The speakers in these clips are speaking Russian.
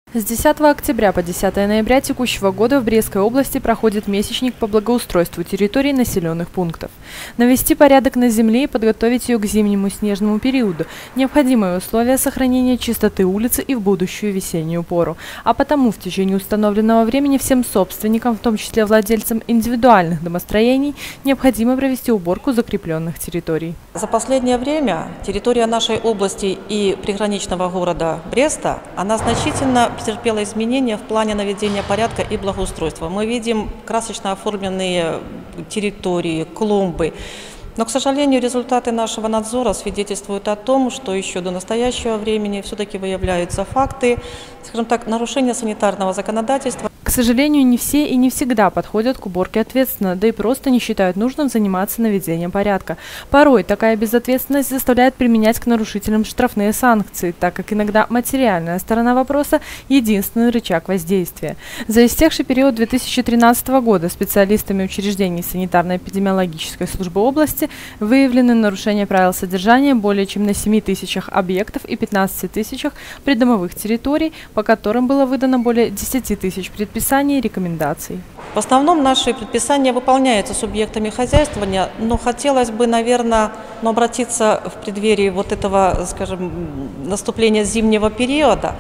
С 10 октября по 10 ноября текущего года в Брестской области проходит месячник по благоустройству территорий населенных пунктов. Навести порядок на земле и подготовить ее к зимнему снежному периоду – необходимые условия сохранения чистоты улицы и в будущую весеннюю пору. А потому в течение установленного времени всем собственникам, в том числе владельцам индивидуальных домостроений, необходимо провести уборку закрепленных территорий. За последнее время территория нашей области и приграничного города Бреста, она значительно претерпела изменения в плане наведения порядка и благоустройства. Мы видим красочно оформленные территории, клумбы. Но, к сожалению, результаты нашего надзора свидетельствуют о том, что еще до настоящего времени все-таки выявляются факты, скажем так, нарушения санитарного законодательства. К сожалению, не все и не всегда подходят к уборке ответственно, да и просто не считают нужным заниматься наведением порядка. Порой такая безответственность заставляет применять к нарушителям штрафные санкции, так как иногда материальная сторона вопроса – единственный рычаг воздействия. За истекший период 2013 года специалистами учреждений санитарно-эпидемиологической службы области выявлены нарушения правил содержания более чем на 7 тысячах объектов и 15 тысячах придомовых территорий, по которым было выдано более 10 тысяч предписаний и рекомендаций. В основном наши предписания выполняются субъектами хозяйствования, но хотелось бы, наверное, обратиться в преддверии вот этого, скажем, наступления зимнего периода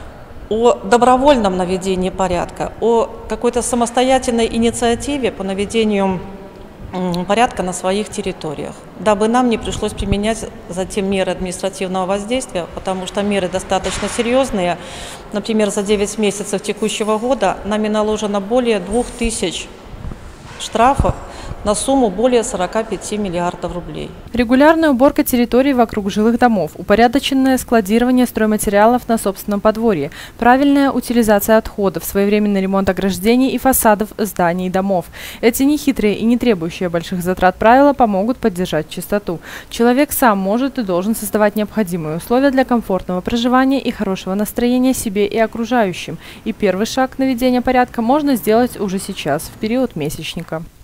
о добровольном наведении порядка, о какой-то самостоятельной инициативе по наведению порядка на своих территориях, дабы нам не пришлось применять затем меры административного воздействия, потому что меры достаточно серьезные. Например, за 9 месяцев текущего года нами наложено более 2000 штрафов на сумму более 45 миллиардов рублей. Регулярная уборка территорий вокруг жилых домов, упорядоченное складирование стройматериалов на собственном подворье, правильная утилизация отходов, своевременный ремонт ограждений и фасадов зданий и домов. Эти нехитрые и не требующие больших затрат правила помогут поддержать чистоту. Человек сам может и должен создавать необходимые условия для комфортного проживания и хорошего настроения себе и окружающим. И первый шаг наведения порядка можно сделать уже сейчас, в период месячника.